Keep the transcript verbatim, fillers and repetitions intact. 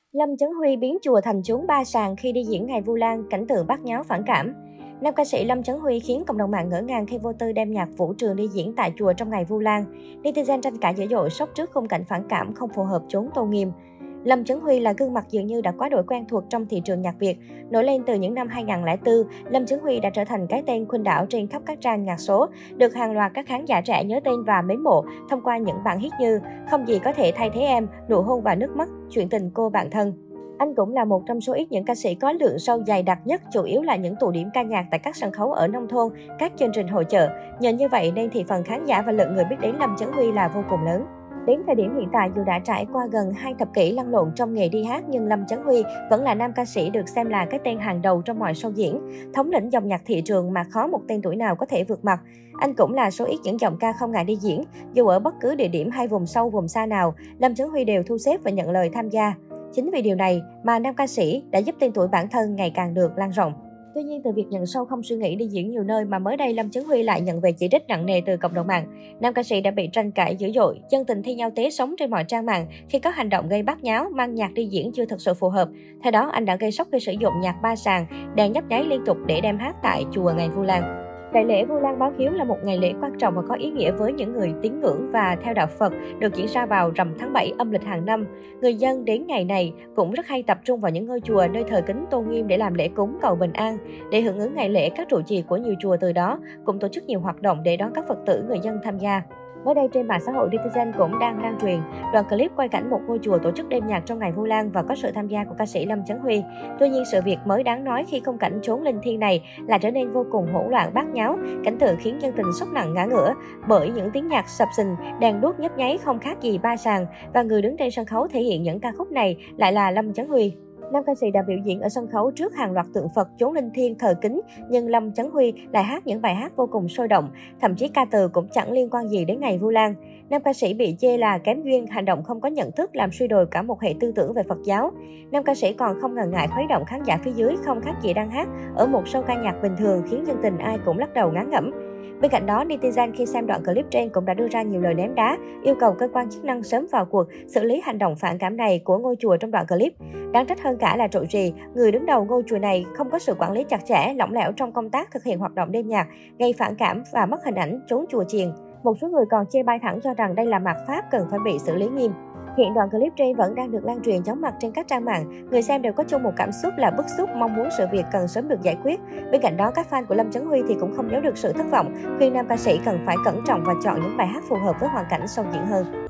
Lâm Chấn Huy biến chùa thành chốn ba sàn khi đi diễn ngày Vu Lan, cảnh tượng bát nháo phản cảm. Nam ca sĩ Lâm Chấn Huy khiến cộng đồng mạng ngỡ ngàng khi vô tư đem nhạc vũ trường đi diễn tại chùa trong ngày Vu Lan. Netizen tranh cãi dữ dội sốc trước khung cảnh phản cảm không phù hợp chốn tôn nghiêm. Lâm Chấn Huy là gương mặt dường như đã quá đổi quen thuộc trong thị trường nhạc Việt. Nổi lên từ những năm hai nghìn không trăm lẻ bốn, Lâm Chấn Huy đã trở thành cái tên khuynh đảo trên khắp các trang nhạc số, được hàng loạt các khán giả trẻ nhớ tên và mến mộ thông qua những bản hit như Không gì có thể thay thế em, Nụ hôn và nước mắt, Chuyện tình cô bạn thân. Anh cũng là một trong số ít những ca sĩ có lượng show dày đặc nhất, chủ yếu là những tụ điểm ca nhạc tại các sân khấu ở nông thôn, các chương trình hội chợ. Nhờ như vậy nên thị phần khán giả và lượng người biết đến Lâm Chấn Huy là vô cùng lớn. Đến thời điểm hiện tại, dù đã trải qua gần hai thập kỷ lăn lộn trong nghề đi hát, nhưng Lâm Chấn Huy vẫn là nam ca sĩ được xem là cái tên hàng đầu trong mọi show diễn, thống lĩnh dòng nhạc thị trường mà khó một tên tuổi nào có thể vượt mặt. Anh cũng là số ít những giọng ca không ngại đi diễn, dù ở bất cứ địa điểm hay vùng sâu vùng xa nào, Lâm Chấn Huy đều thu xếp và nhận lời tham gia. Chính vì điều này mà nam ca sĩ đã giúp tên tuổi bản thân ngày càng được lan rộng. Tuy nhiên, từ việc nhận show không suy nghĩ đi diễn nhiều nơi mà mới đây Lâm Chấn Huy lại nhận về chỉ trích nặng nề từ cộng đồng mạng. Nam ca sĩ đã bị tranh cãi dữ dội, dân tình thi nhau tế sống trên mọi trang mạng khi có hành động gây bát nháo, mang nhạc đi diễn chưa thực sự phù hợp. Theo đó, anh đã gây sốc khi sử dụng nhạc ba sàn, đèn nhấp nháy liên tục để đem hát tại chùa ngày Vu Lan. Đại lễ Vu Lan báo hiếu là một ngày lễ quan trọng và có ý nghĩa với những người tín ngưỡng và theo đạo Phật, được diễn ra vào rằm tháng bảy âm lịch hàng năm. Người dân đến ngày này cũng rất hay tập trung vào những ngôi chùa nơi thờ kính tôn nghiêm để làm lễ cúng cầu bình an. Để hưởng ứng ngày lễ, các trụ trì của nhiều chùa từ đó cũng tổ chức nhiều hoạt động để đón các Phật tử người dân tham gia. Mới đây trên mạng xã hội, netizen cũng đang lan truyền đoạn clip quay cảnh một ngôi chùa tổ chức đêm nhạc trong ngày Vu Lan và có sự tham gia của ca sĩ Lâm Chấn Huy. Tuy nhiên, sự việc mới đáng nói khi khung cảnh chốn linh thiêng này là trở nên vô cùng hỗn loạn bát nháo, cảnh tượng khiến dân tình sốc nặng ngã ngửa bởi những tiếng nhạc sập sình, đèn đuốc nhấp nháy không khác gì ba sàn, và người đứng trên sân khấu thể hiện những ca khúc này lại là Lâm Chấn Huy. Nam ca sĩ đã biểu diễn ở sân khấu trước hàng loạt tượng Phật chốn linh thiêng thờ kính, nhưng Lâm Chấn Huy lại hát những bài hát vô cùng sôi động, thậm chí ca từ cũng chẳng liên quan gì đến ngày Vu Lan. Nam ca sĩ bị chê là kém duyên, hành động không có nhận thức, làm suy đồi cả một hệ tư tưởng về Phật giáo. Nam ca sĩ còn không ngần ngại khuấy động khán giả phía dưới không khác gì đang hát ở một show ca nhạc bình thường, khiến dân tình ai cũng lắc đầu ngán ngẩm. Bên cạnh đó, netizen khi xem đoạn clip trên cũng đã đưa ra nhiều lời ném đá, yêu cầu cơ quan chức năng sớm vào cuộc xử lý hành động phản cảm này của ngôi chùa trong đoạn clip. Đáng trách hơn cả là trụ trì, người đứng đầu ngôi chùa này không có sự quản lý chặt chẽ, lỏng lẻo trong công tác thực hiện hoạt động đêm nhạc, gây phản cảm và mất hình ảnh trốn chùa chiền. Một số người còn chê bai thẳng cho rằng đây là mạt pháp cần phải bị xử lý nghiêm. Hiện đoạn clip trên vẫn đang được lan truyền chóng mặt trên các trang mạng. Người xem đều có chung một cảm xúc là bức xúc, mong muốn sự việc cần sớm được giải quyết. Bên cạnh đó, các fan của Lâm Chấn Huy thì cũng không giấu được sự thất vọng, khuyên nam ca sĩ cần phải cẩn trọng và chọn những bài hát phù hợp với hoàn cảnh show diễn hơn.